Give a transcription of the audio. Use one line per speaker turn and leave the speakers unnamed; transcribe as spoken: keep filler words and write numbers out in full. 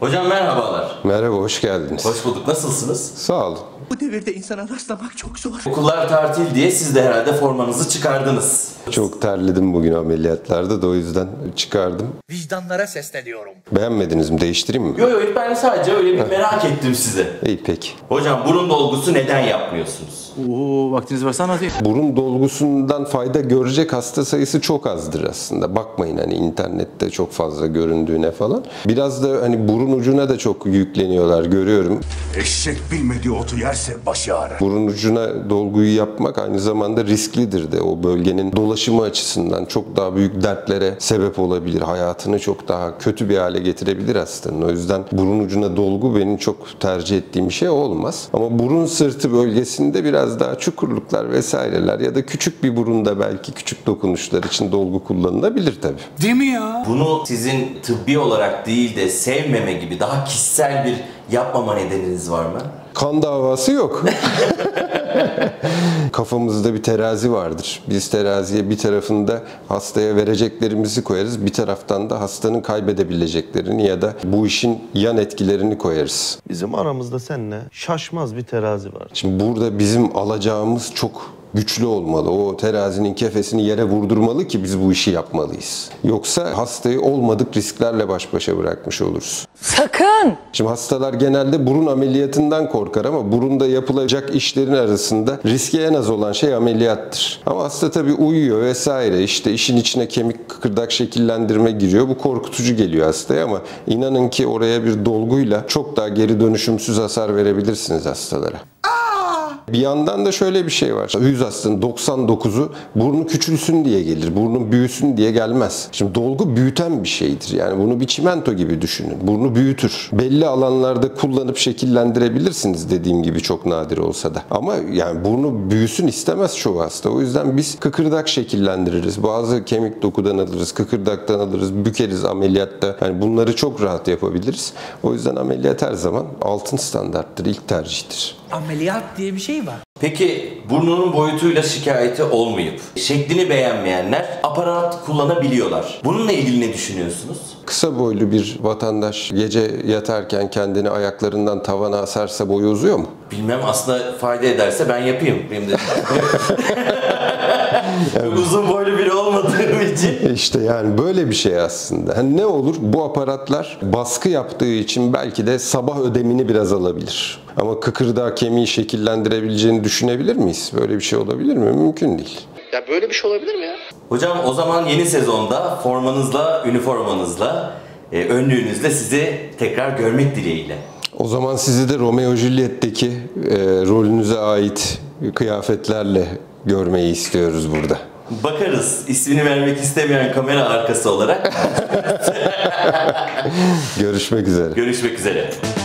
Hocam merhabalar.
Merhaba, hoş geldiniz.
Hoş bulduk. Nasılsınız?
Sağ olun.
Bu devirde insana rastlamak çok zor.
Okullar tatil diye siz de herhalde formanızı çıkardınız.
Çok terledim bugün ameliyatlarda da o yüzden çıkardım.
Vicdanlara sesleniyorum.
Beğenmediniz mi? Değiştireyim mi?
Yok yok ben sadece öyle bir merak ettim size.
İyi peki.
Hocam burun dolgusu neden yapmıyorsunuz?
Oo, vaktiniz varsa anlatayım.
Burun dolgusundan fayda görecek hasta sayısı çok azdır aslında. Bakmayın hani internette çok fazla göründüğüne falan. Biraz da hani burun ucuna da çok yükleniyorlar, görüyorum.
Eşek bilmediği otu yerse başı ağrır.
Burun ucuna dolguyu yapmak aynı zamanda risklidir de. O bölgenin dolaşımı açısından çok daha büyük dertlere sebep olabilir. Hayatını çok daha kötü bir hale getirebilir hastanın. O yüzden burun ucuna dolgu benim çok tercih ettiğim bir şey olmaz. Ama burun sırtı bölgesinde biraz daha çukurluklar vesaireler ya da küçük bir burunda belki küçük dokunuşlar için dolgu kullanılabilir tabii.
Değil mi ya?
Bunu sizin tıbbi olarak değil de sevmeme gibi daha kişisel bir yapmama nedeniniz var mı?
Kan davası yok. Kafamızda bir terazi vardır. Biz teraziye bir tarafında hastaya vereceklerimizi koyarız. Bir taraftan da hastanın kaybedebileceklerini ya da bu işin yan etkilerini koyarız.
Bizim aramızda seninle şaşmaz bir terazi var.
Şimdi burada bizim alacağımız çok güçlü olmalı. O terazinin kefesini yere vurdurmalı ki biz bu işi yapmalıyız. Yoksa hastayı olmadık risklerle baş başa bırakmış oluruz.
Sakın!
Şimdi hastalar genelde burun ameliyatından korkar ama burunda yapılacak işlerin arasında riski en az olan şey ameliyattır. Ama hasta tabii uyuyor vesaire, işte işin içine kemik kıkırdak şekillendirme giriyor. Bu korkutucu geliyor hastaya ama inanın ki oraya bir dolguyla çok daha geri dönüşümsüz hasar verebilirsiniz hastalara. Bir yandan da şöyle bir şey var. yüz hastanın doksan dokuzu burnu küçülsün diye gelir. Burnun büyüsün diye gelmez. Şimdi dolgu büyüten bir şeydir. Yani bunu bir çimento gibi düşünün. Burnu büyütür. Belli alanlarda kullanıp şekillendirebilirsiniz dediğim gibi çok nadir olsa da. Ama yani burnu büyüsün istemez çoğu hasta. O yüzden biz kıkırdak şekillendiririz. Bazı kemik dokudan alırız, kıkırdaktan alırız, bükeriz ameliyatta. Yani bunları çok rahat yapabiliriz. O yüzden ameliyat her zaman altın standarttır, ilk tercihtir.
Ameliyat diye bir şey var.
Peki burnunun boyutuyla şikayeti olmayıp şeklini beğenmeyenler aparat kullanabiliyorlar. Bununla ilgili ne düşünüyorsunuz?
Kısa boylu bir vatandaş gece yatarken kendini ayaklarından tavana asarsa boyu uzuyor mu?
Bilmem, aslında fayda ederse ben yapayım. Benim de yani, uzun boylu biri olmadığım için.
İşte yani böyle bir şey aslında. Hani ne olur? Bu aparatlar baskı yaptığı için belki de sabah ödemini biraz alabilir. Ama kıkırdağı kemiği şekillendirebileceğini düşünebilir miyiz? Böyle bir şey olabilir mi? Mümkün değil.
Ya böyle bir şey olabilir mi ya? Hocam o zaman yeni sezonda formanızla, üniformanızla, e, önlüğünüzle sizi tekrar görmek dileğiyle.
O zaman sizi de Romeo Juliet'teki e, rolünüze ait kıyafetlerle görmeyi istiyoruz burada.
Bakarız. İsmini vermek istemeyen kamera arkası olarak.
Görüşmek üzere.
Görüşmek üzere.